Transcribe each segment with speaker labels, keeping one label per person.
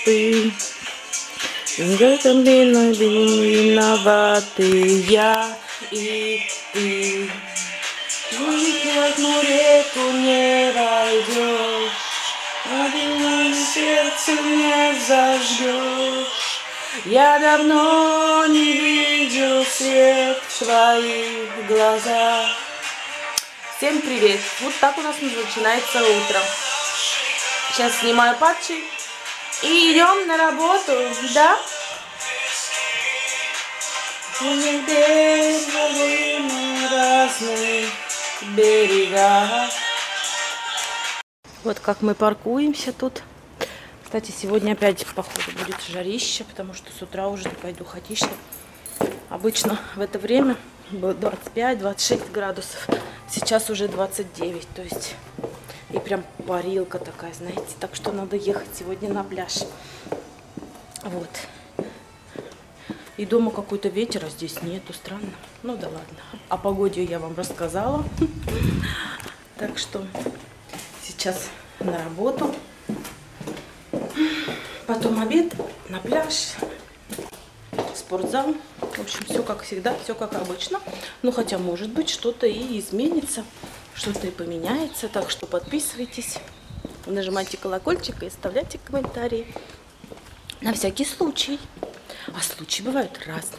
Speaker 1: ты. В этом виноваты я и ты. Выпьет, но реку не войдешь, огонь сердце не зажгешь. Я давно не видел свет в твоих глазах. Всем привет! Вот так у нас начинается утро. Сейчас снимаю патчи и идем на работу, да? На разных берегах. Вот как мы паркуемся тут. Кстати, сегодня опять, походу, будет жарище, потому что с утра уже такая духотища. Обычно в это время было 25-26 градусов. Сейчас уже 29, то есть и прям парилка такая, знаете. Так что надо ехать сегодня на пляж. Вот. И дома какой-то ветер, а здесь нету, странно. Ну да ладно. О погоде я вам рассказала. Так что сейчас на работу. Потом обед, на пляж, спортзал. В общем, все как всегда, все как обычно. Ну, хотя, может быть, что-то и изменится, что-то и поменяется. Так что подписывайтесь, нажимайте колокольчик и оставляйте комментарии. На всякий случай. А случаи бывают разные.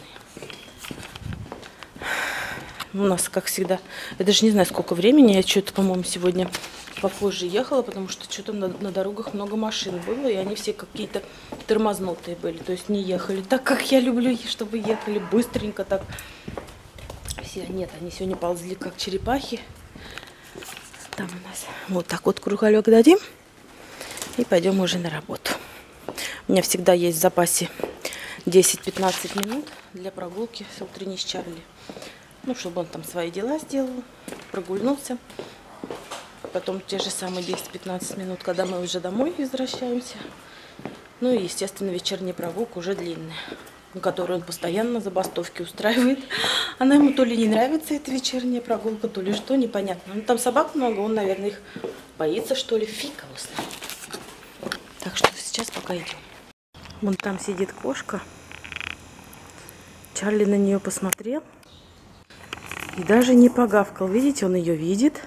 Speaker 1: У нас, как всегда, я даже не знаю, сколько времени. Я что-то, по-моему, сегодня попозже ехала, потому что что-то на дорогах много машин было, и они все какие-то тормознутые были. То есть не ехали так, как я люблю, чтобы ехали быстренько так. Все, нет, они сегодня ползли, как черепахи. Там у нас вот так вот круголек дадим, и пойдем уже на работу. У меня всегда есть в запасе 10-15 минут для прогулки с утренней с Чарли. Ну, чтобы он там свои дела сделал, прогульнулся. Потом те же самые 10-15 минут, когда мы уже домой возвращаемся. Ну и, естественно, вечерняя прогулка уже длинная, которую он постоянно забастовки устраивает. Она ему то ли не нравится, эта вечерняя прогулка, то ли что, непонятно. Ну, там собак много, он, наверное, их боится, что ли. Фиг его знает. Так что сейчас пока идем. Вон там сидит кошка. Чарли на нее посмотрел и даже не погавкал. Видите, он ее видит,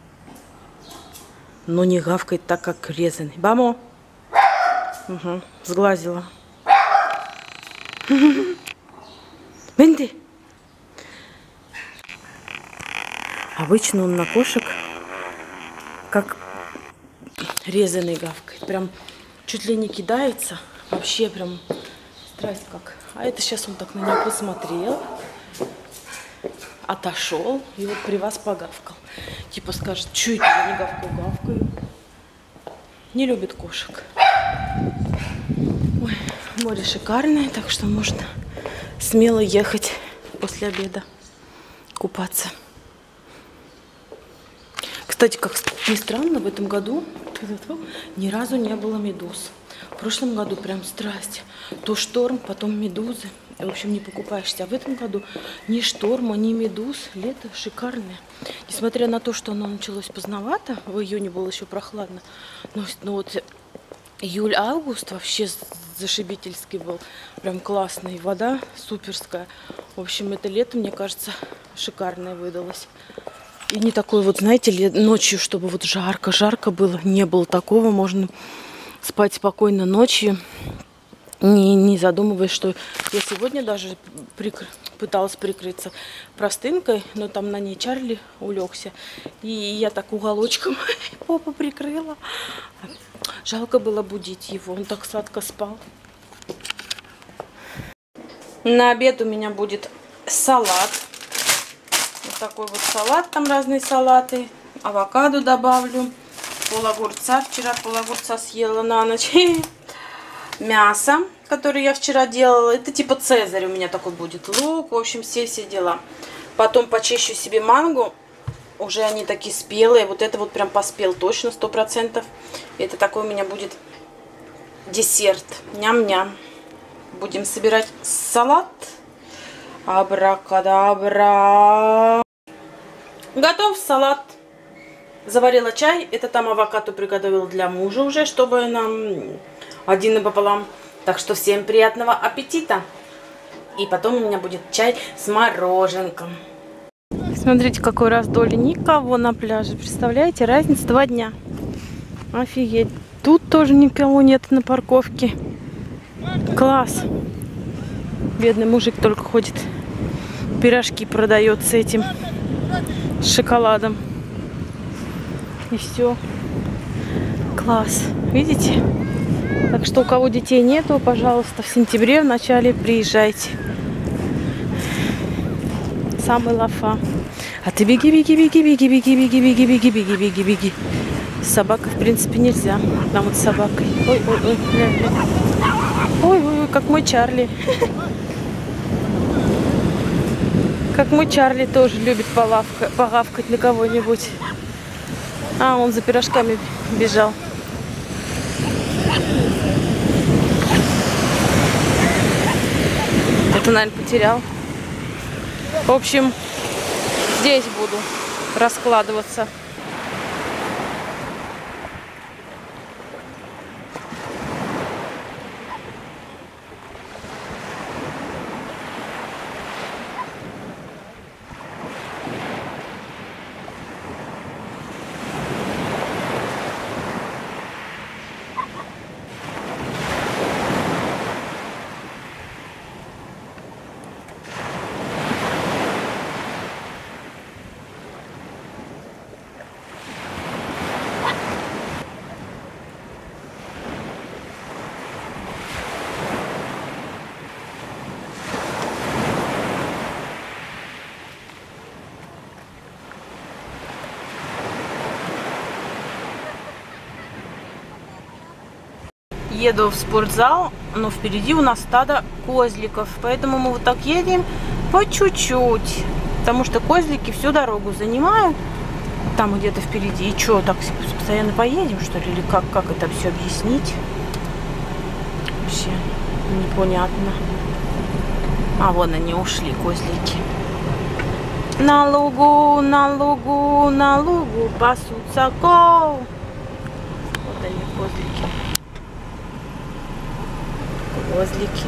Speaker 1: но не гавкает так, как резаный. Бамо! Угу, сглазила. Венди! Обычно он на кошек как резаный гавкает. Прям чуть ли не кидается. Вообще прям страсть как. А это сейчас он так на нее посмотрел, отошел и вот при вас погавкал. Типа скажет, что это я не гавкаю. Не любит кошек. Ой, море шикарное, так что можно смело ехать после обеда купаться. Кстати, как ни странно, в этом году ни разу не было медуз. В прошлом году прям страсть. То шторм, потом медузы. В общем, не покупаешься. А в этом году ни шторма, ни медуз. Лето шикарное. Несмотря на то, что оно началось поздновато, в июне было еще прохладно. Но вот июль-август вообще зашибительский был. Прям классный. Вода суперская. В общем, это лето, мне кажется, шикарное выдалось. И не такое вот, знаете, ночью, чтобы вот жарко было. Не было такого. Можно спать спокойно ночью, не задумываясь, что я сегодня даже пыталась прикрыться простынкой, но там на ней Чарли улегся, и я так уголочком попу прикрыла. Жалко было будить его, он так сладко спал. На обед у меня будет салат. Вот такой вот салат, там разные салаты. Авокадо добавлю. Пол огурца. Вчера пол огурца съела на ночь. Мясо, которое я вчера делала. Это типа цезарь у меня такой будет. Лук, в общем, все дела. Потом почищу себе манго. Уже они такие спелые. Вот это вот прям поспел точно, 100%. Это такой у меня будет десерт. Ням-ням. Будем собирать салат. Абракадабра. Готов салат. Заварила чай. Это там авокадо приготовила для мужа уже, чтобы нам один и пополам. Так что всем приятного аппетита. И потом у меня будет чай с мороженком. Смотрите, какой раздолье. Никого на пляже. Представляете, разница 2 дня. Офигеть. Тут тоже никого нет на парковке. Класс. Бедный мужик только ходит. Пирожки продает с этим. С шоколадом. И все. Класс. Видите? Так что у кого детей нету, пожалуйста, в сентябре в начале приезжайте. Самый лафа. А ты беги, беги, беги, беги, беги, беги, беги, беги, беги, беги, беги. С собакой, в принципе, нельзя. Нам вот с собакой. Ой, ой, ой, ля, ля. Ой, ой, ой, как мой Чарли. Как мой Чарли тоже любит погавкать на кого-нибудь. А, он за пирожками бежал. Это, наверное, потерял. В общем, здесь буду раскладываться. Еду в спортзал, но впереди у нас стадо козликов, поэтому мы вот так едем по чуть-чуть, потому что козлики всю дорогу занимают, там где-то впереди. И что, так постоянно поедем, что ли, или как это все объяснить? Вообще непонятно. А вон они ушли, козлики. На лугу, на лугу, на лугу пасутся кол. Вот они, козлики. Козлики.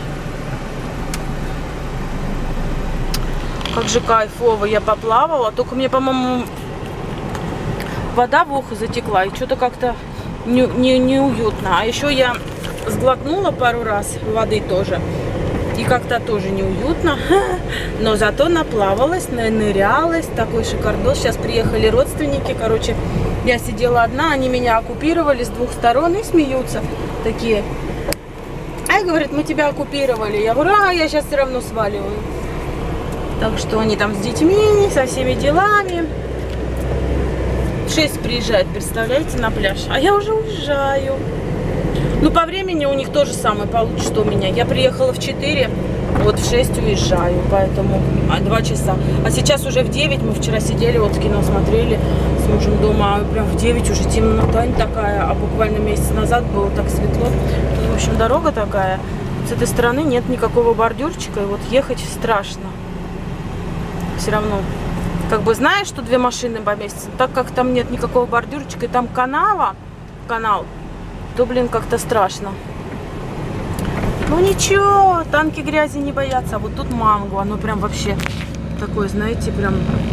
Speaker 1: Как же кайфово, я поплавала, только мне, по-моему, вода в ухо затекла, и что-то как-то неуютно. А еще я сглотнула пару раз воды тоже, и как-то тоже неуютно, но зато наплавалась, нырялась, такой шикардос. Сейчас приехали родственники, короче, я сидела одна, они меня оккупировали с 2 сторон и смеются такие. Ай, говорит, мы тебя оккупировали. Я говорю, а я сейчас все равно сваливаю. Так что они там с детьми, со всеми делами. 6 приезжает, представляете, на пляж. А я уже уезжаю. Ну, по времени у них то же самое получится, что у меня. Я приехала в 4, вот в 6 уезжаю, поэтому 2 часа. А сейчас уже в 9, мы вчера сидели, вот кино смотрели с мужем дома, а прям в 9 уже темнота не такая, а буквально месяц назад было так светло. В общем, дорога такая, с этой стороны нет никакого бордюрчика, и вот ехать страшно. Все равно, как бы знаешь, что 2 машины поместятся, так как там нет никакого бордюрчика, и там канал, то, блин, как-то страшно. Ну ничего, танки грязи не боятся. А вот тут манго, оно прям вообще такое, знаете, прям...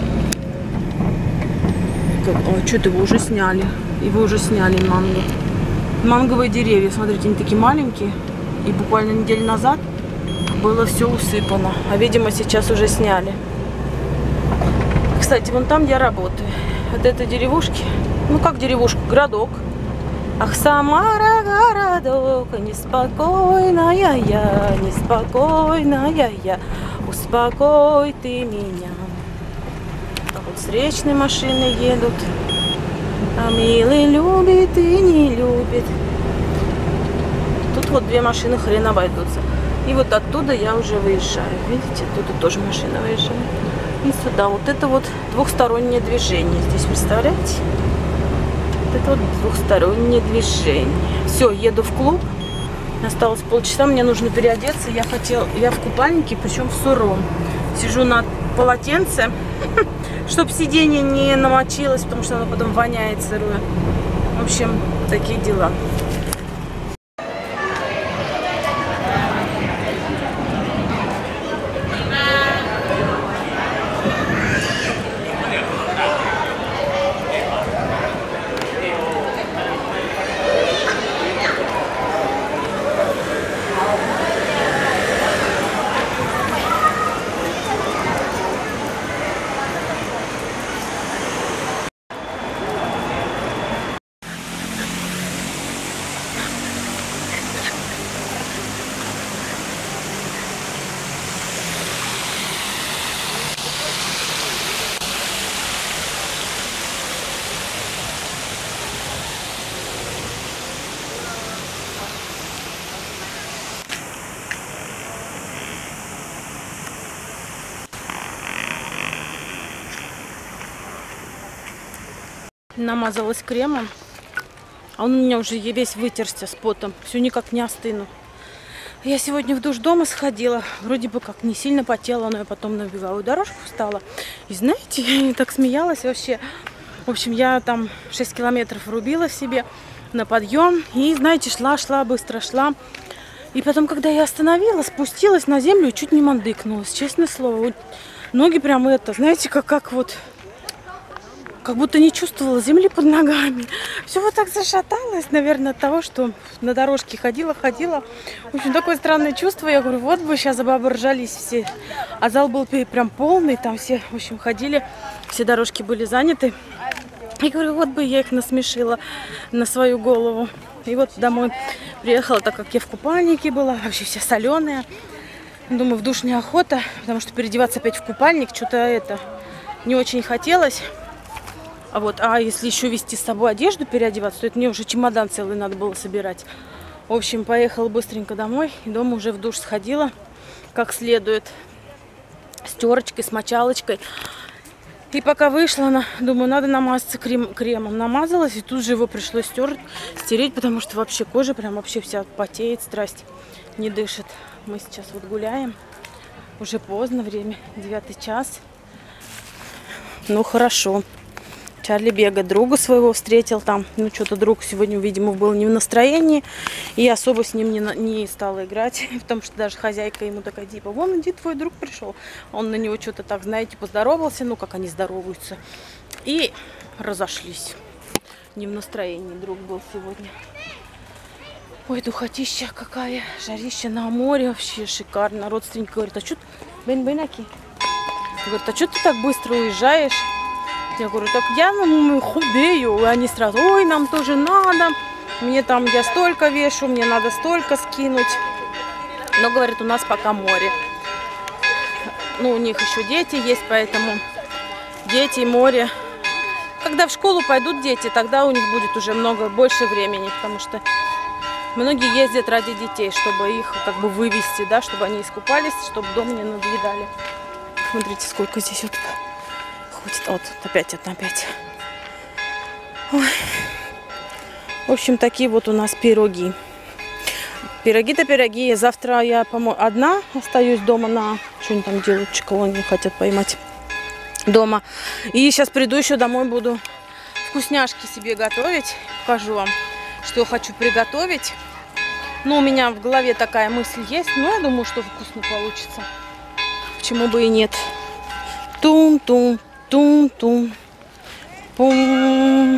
Speaker 1: Ой, что-то его уже сняли. Его уже сняли, манго. Манговые деревья, смотрите, они такие маленькие. И буквально неделю назад было все усыпано. А, видимо, сейчас уже сняли. Кстати, вон там я работаю. От этой деревушки, ну как деревушка, городок. Ах, Самара, городок, неспокойная я, неспокойная я, успокой ты меня. А вот встречные машины едут, а милый любит и не любит. Тут вот 2 машины хрен обойдутся. И вот оттуда я уже выезжаю. Видите, оттуда тоже машина выезжает. И сюда. Вот это вот двухстороннее движение. Здесь, представляете? Это вот двухстороннее движение. Все, еду в клуб. Осталось полчаса, мне нужно переодеться. Я в купальнике, причем в сыром. Сижу на полотенце, чтобы сиденье не намочилось, потому что оно потом воняет сырое. В общем, такие дела. Намазалась кремом. А он у меня уже весь вытерся с потом. Все никак не остыну. Я сегодня в душ дома сходила. Вроде бы как не сильно потела, но я потом на беговую дорожку встала. И знаете, я так смеялась вообще. В общем, я там 6 километров рубила себе на подъем. И, знаете, шла, быстро шла. И потом, когда я остановилась, спустилась на землю и чуть не мандыкнулась. Честное слово. Вот ноги прям знаете, как вот... Как будто не чувствовала земли под ногами. Все вот так зашаталось, наверное, от того, что на дорожке ходила. В общем, такое странное чувство. Я говорю, вот бы сейчас бабы ржались все. А зал был прям полный, там все, в общем, ходили. Все дорожки были заняты. Я говорю, вот бы я их насмешила на свою голову. И вот домой приехала, так как я в купальнике была, вообще вся соленая. Думаю, в душ неохота, потому что переодеваться опять в купальник, что-то не очень хотелось. А если еще везти с собой одежду, переодеваться, то это мне уже чемодан целый надо было собирать. В общем, поехала быстренько домой. И дома уже в душ сходила как следует. С терочкой, с мочалочкой. И пока вышла, думаю, надо намазаться кремом. Намазалась, и тут же его пришлось стереть, потому что вообще кожа прям вообще вся потеет, страсть не дышит. Мы сейчас вот гуляем. Уже поздно, время 9 час. Ну, хорошо. Чарли бегает, друга своего встретил там. Ну, что-то друг сегодня, видимо, был не в настроении. И особо с ним не стала играть. Потому что даже хозяйка ему такая, типа, вон, иди, твой друг пришел. Он на него что-то так, знаете, поздоровался. Ну, как они здороваются. И разошлись. Не в настроении друг был сегодня. Ой, духотища какая. Жарища на море вообще шикарно. Родственник говорит, а что ты, Бен-Бенаки? Говорит, а что ты так быстро уезжаешь? Я говорю, так я худею. И они сразу, ой, нам тоже надо. Мне там, я столько вешу, мне надо столько скинуть. Но, говорит, у нас пока море. Ну, у них еще дети есть, поэтому дети, море. Когда в школу пойдут дети, тогда у них будет уже больше времени. Потому что многие ездят ради детей, чтобы их как бы вывести, да, чтобы они искупались, чтобы дома не надоедали. Смотрите, сколько здесь вот... Вот, опять. Ой. В общем, такие вот у нас пироги. Пироги-то пироги. Завтра я, по-моему, одна остаюсь дома на... Что они там делают? Кого они хотят поймать дома. И сейчас приду еще домой, буду вкусняшки себе готовить. Покажу вам, что я хочу приготовить. Ну, у меня в голове такая мысль есть. Но я думаю, что вкусно получится. Почему бы и нет. Тум-тум. Тум-тум. Пум.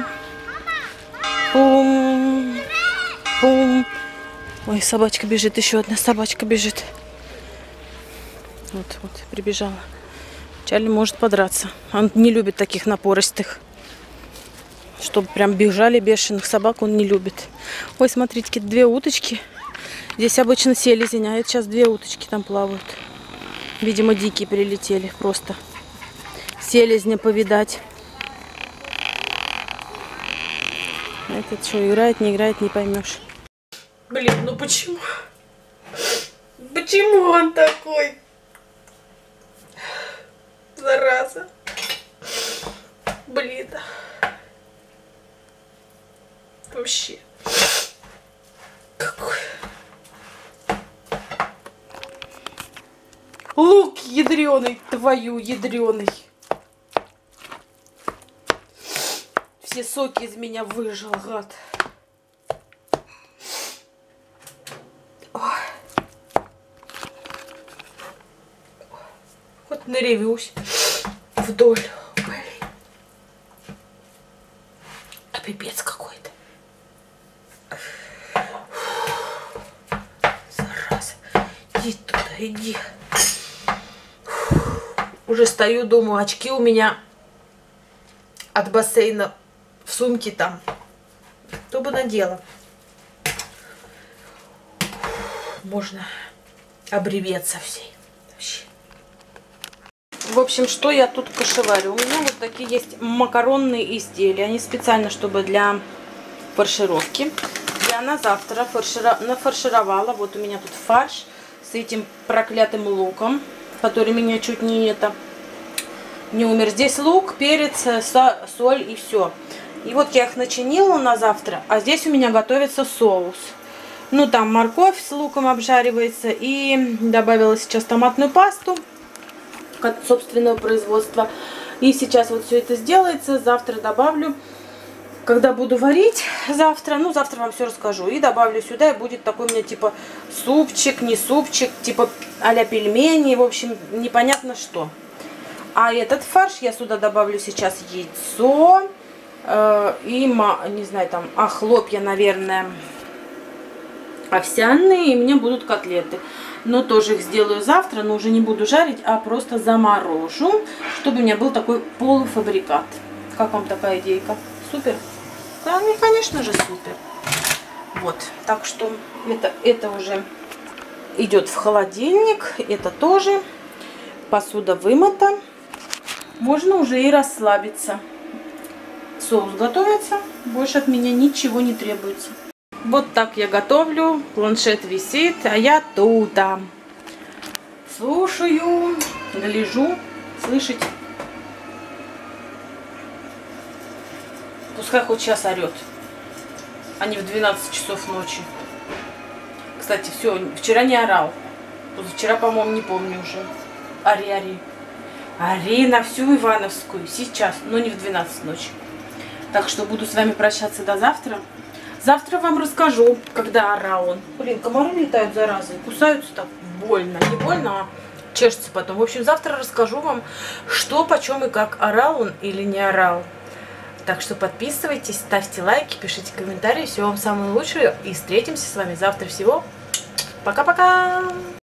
Speaker 1: Пум. Пум. Ой, собачка бежит. Еще одна собачка бежит. Вот, прибежала. Чарли может подраться. Он не любит таких напористых. Чтобы прям бежали бешеных собак, он не любит. Ой, смотрите, 2 уточки. Здесь обычно селезень, а это сейчас 2 уточки там плавают. Видимо, дикие прилетели просто. Селезня повидать. Этот что, играет, не играет, не поймешь. Блин, ну почему? Почему он такой? Зараза. Блин. Вообще. Какой. Лук ядреный, твою ядреный. Все соки из меня выжил, гад. Ой. Вот наревюсь вдоль. Блин. А пипец какой-то. Зараза. Иди туда, иди. Уже стою, думаю, очки у меня от бассейна в сумке там. Кто бы надела. Можно обреветься всей. Вообще. В общем, что я тут кашеварю? У меня вот такие есть макаронные изделия. Они специально, чтобы для фаршировки. Я на завтра нафаршировала. Вот у меня тут фарш с этим проклятым луком, который меня чуть не умер. Здесь лук, перец, соль и все. И вот я их начинила на завтра, а здесь у меня готовится соус. Ну, там морковь с луком обжаривается. И добавила сейчас томатную пасту собственного производства. И сейчас вот все это сделается. Завтра добавлю, когда буду варить завтра. Ну, завтра вам все расскажу. И добавлю сюда, и будет такой у меня типа супчик, не супчик, типа а-ля пельмени. В общем, непонятно что. А этот фарш я сюда добавлю сейчас яйцо. И, не знаю, там, хлопья, наверное, овсяные, и у меня будут котлеты. Но тоже их сделаю завтра, но уже не буду жарить, а просто заморожу, чтобы у меня был такой полуфабрикат. Как вам такая идейка? Супер? Да, конечно же, супер. Вот, так что это уже идет в холодильник, это тоже. Посуда вымыта. Можно уже и расслабиться. Соус готовится, больше от меня ничего не требуется. Вот так я готовлю, планшет висит, а я тут. Слушаю, гляжу, слышите? Пускай хоть час орет, а не в 12 часов ночи. Кстати, все, вчера не орал. Вчера, по-моему, не помню уже. Ори. Ори на всю Ивановскую сейчас, но не в 12 ночи. Так что буду с вами прощаться до завтра. Завтра вам расскажу, когда орал он. Блин, комары летают, заразы, кусаются так больно. Не больно, а чешется потом. В общем, завтра расскажу вам, что, почем и как, орал он или не орал. Так что подписывайтесь, ставьте лайки, пишите комментарии. Всего вам самого лучшего. И встретимся с вами завтра. Всего. Пока-пока!